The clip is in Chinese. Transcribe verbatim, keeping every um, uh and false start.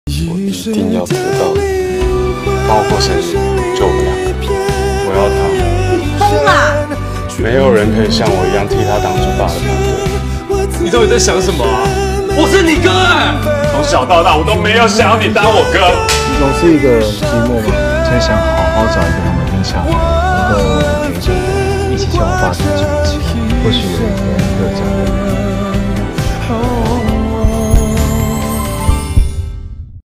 我一定要得到的，帮我过生日，就我们两个。我要他。 疯啦！ 没有人可以像我一样替他当主爸的团队。 你到底在想什么啊？我是你哥哎！ 从小到大我都没有想要你当我哥。 你总是一个寂寞嘛，真想好好找一个人的印象，能够陪着我一起向我爸成长起。或许有一